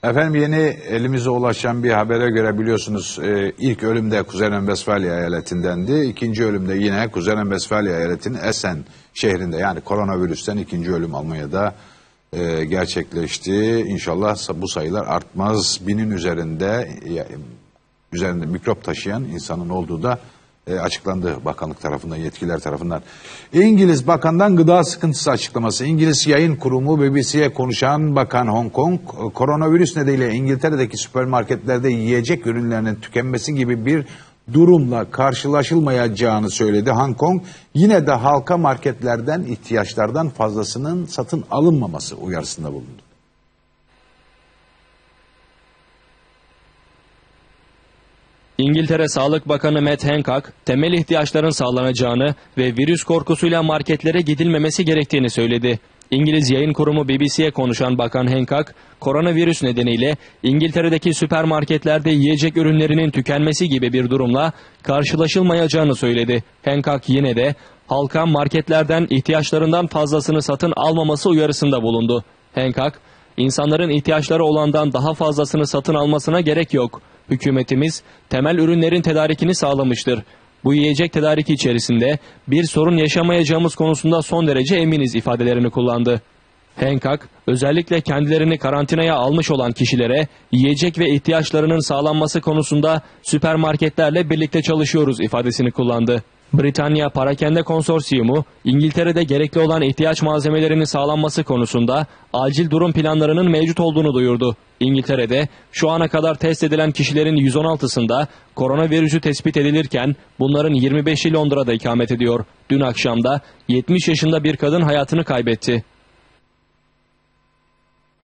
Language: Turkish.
Efendim yeni elimize ulaşan bir habere göre biliyorsunuz ilk ölüm de Kuzey Renvestfalya eyaletindendi. İkinci ölüm de yine Kuzey Renvestfalya eyaletinin Essen şehrinde, yani koronavirüsten ikinci ölüm Almanya'da gerçekleşti. İnşallah bu sayılar artmaz. 1000'in üzerinde mikrop taşıyan insanın olduğu da açıklandı bakanlık tarafından, yetkililer tarafından. İngiliz bakandan gıda sıkıntısı açıklaması. İngiliz yayın kurumu BBC'ye konuşan bakan Hong Kong, koronavirüs nedeniyle İngiltere'deki süpermarketlerde yiyecek ürünlerinin tükenmesi gibi bir durumla karşılaşılmayacağını söyledi. Hong Kong yine de halka marketlerden ihtiyaçlardan fazlasının satın alınmaması uyarısında bulundu. İngiltere Sağlık Bakanı Matt Hancock, temel ihtiyaçların sağlanacağını ve virüs korkusuyla marketlere gidilmemesi gerektiğini söyledi. İngiliz yayın kurumu BBC'ye konuşan Bakan Hancock, koronavirüs nedeniyle İngiltere'deki süpermarketlerde yiyecek ürünlerinin tükenmesi gibi bir durumla karşılaşılmayacağını söyledi. Hancock yine de halka marketlerden ihtiyaçlarından fazlasını satın almaması uyarısında bulundu. Hancock, insanların ihtiyaçları olandan daha fazlasını satın almasına gerek yok. Hükümetimiz temel ürünlerin tedarikini sağlamıştır. Bu yiyecek tedariki içerisinde bir sorun yaşamayacağımız konusunda son derece eminiz ifadelerini kullandı. Hancock, özellikle kendilerini karantinaya almış olan kişilere yiyecek ve ihtiyaçlarının sağlanması konusunda süpermarketlerle birlikte çalışıyoruz ifadesini kullandı. Britanya Parakende Konsorsiyumu, İngiltere'de gerekli olan ihtiyaç malzemelerinin sağlanması konusunda acil durum planlarının mevcut olduğunu duyurdu. İngiltere'de şu ana kadar test edilen kişilerin 116'sında koronavirüsü tespit edilirken bunların 25'i Londra'da ikamet ediyor. Dün akşam da 70 yaşında bir kadın hayatını kaybetti.